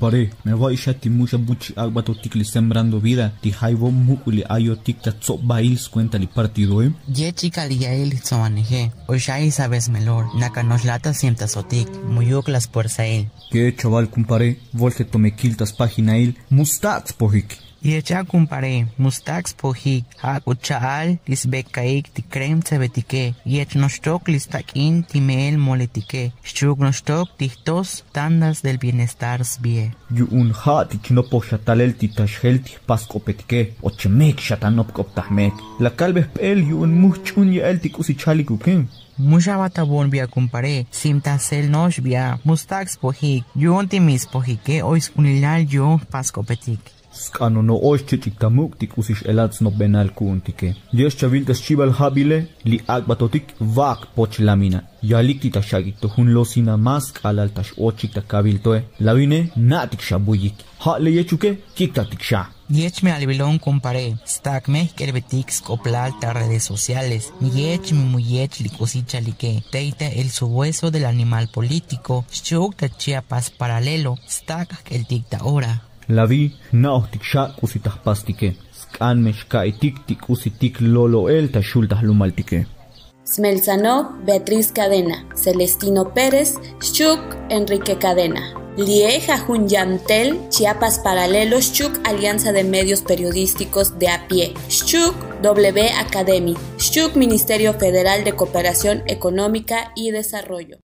comparé, me voy a ti mucha buchi agbato tikli sembrando vida, ti jaivo mukuli ayo tikta bails cuenta li partido, Ye chica liya el soaneje, o shai sabes melor, nakanos lata siemta sotik, muyuk las puerza él. Que chaval comparé, volge tome kiltas página il, mustax pojik. Yecha comparé, mustax pojik, ha uchaal, lisbekaik ti krem sebetike, yech nostok listakin timeel moletike, shuk nostok tihtos tandas del bienestar sbie. Yu un hati chino poshatalel titashhelti pascopetike, o chemek shatanop koptahmek. La calves pel yu un muchun ya el tikusichali kuken. Musha batabon via comparé, simtasel nosh via, mustax pojik, yun timis pojike, oiskunilal yun pascopetik. Skano no oshchik tamuk tikusish elats no benal kuntike. Yes chaviltas chival habile, li agbatotik vak poch lamina. Yalik titashagik to hun losina mask alaltash ochik ta kabiltoe. Lavine natik shabuyik. Ha le yechuke kiktatik sha. Yech me albilón comparé, stack me kelbetik skoplal ta redes sociales, yech mi muyech licosicha like, teita el subhueso del animal político, shuk ta Chiapas paralelo, stack el dictadora. La vi naohtik sha kusitah pastike. Skan meshka tik usitik lolo el ta shultah lumaltike. Smelzanov, Beatriz Cadena, Celestino Pérez, Shuk, Enrique Cadena. Lieja Junyantel, Chiapas Paralelo, Shuk, Alianza de Medios Periodísticos de a pie. Shuk, W Academy. Shuk, Ministerio Federal de Cooperación Económica y Desarrollo.